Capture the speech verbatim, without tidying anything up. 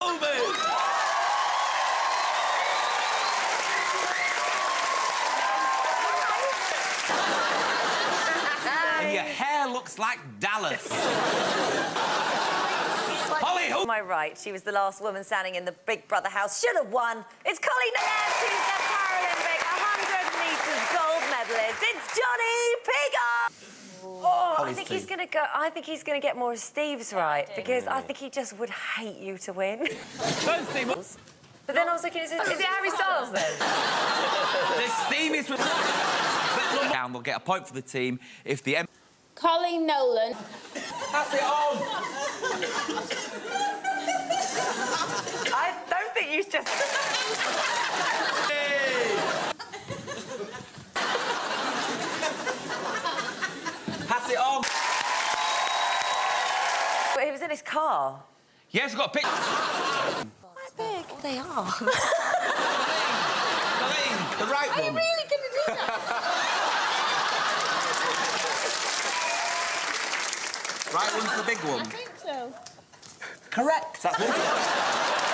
And your hair looks like Dallas. Holly, who? On my right, she was the last woman standing in the Big Brother house. Should have won. It's Colleen Nolan. She's the Paralympic one hundred metres gold medalist. It's Johnny Pigott. Oh, I think he's going to go. I think he's going to get more of Steve's right because I think he just would hate you to win. Don't see much. But then I was looking, is it, is it Harry Styles then? The Steve is. Down, they'll get a point for the team if the. M Colleen Nolan. Pass it on. I don't think you just. Pass it on. But he was in his car. Yes, we've got a picture. How big they are. Colleen, the right one. Are you really going to do that? Right one's the big one. I think so. Correct. That's one.